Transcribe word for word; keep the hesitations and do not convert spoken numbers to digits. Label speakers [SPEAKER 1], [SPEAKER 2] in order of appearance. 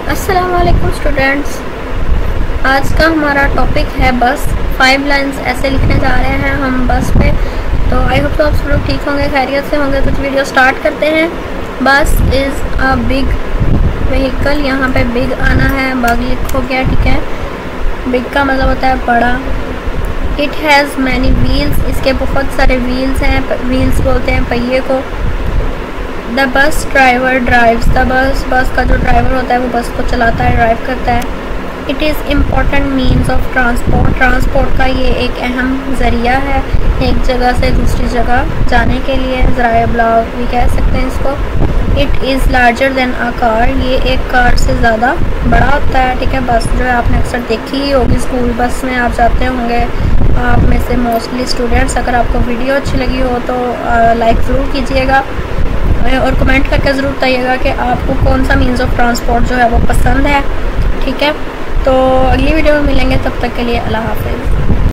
[SPEAKER 1] अस्सलाम वालेकुम स्टूडेंट्स। आज का हमारा टॉपिक है बस। फाइव लाइंस ऐसे लिखने जा रहे हैं हम बस पे। तो आई होप तो आप सब लोग ठीक होंगे, खैरियत से होंगे। तो वीडियो स्टार्ट करते हैं। बस इज़ अ बिग व्हीकल। यहाँ पे बिग आना है, बग लिखो गया, ठीक है। बिग का मतलब होता है बड़ा। इट हैज़ मैनी व्हील्स, इसके बहुत सारे व्हील्स हैं। व्हील्स बोलते हैं पहिए को। The bus driver drives the bus, बस का जो ड्राइवर होता है वो बस को चलाता है, ड्राइव करता है। It is important means of transport, transport का ये एक अहम ज़रिया है एक जगह से दूसरी जगह जाने के लिए। ज़राए ब्लॉग भी कह सकते हैं इसको। It is larger than a car, ये एक कार से ज़्यादा बड़ा होता है, ठीक है। बस जो है आपने अक्सर देखी ही होगी, स्कूल बस में आप जाते होंगे आप में से मोस्टली स्टूडेंट्स। अगर आपको वीडियो अच्छी लगी हो तो लाइक ज़रूर कीजिएगा और कमेंट करके ज़रूर बताइएगा कि आपको कौन सा मीन्स ऑफ ट्रांसपोर्ट जो है वो पसंद है, ठीक है। तो अगली वीडियो में मिलेंगे, तब तक के लिए अल्लाह हाफ़िज़।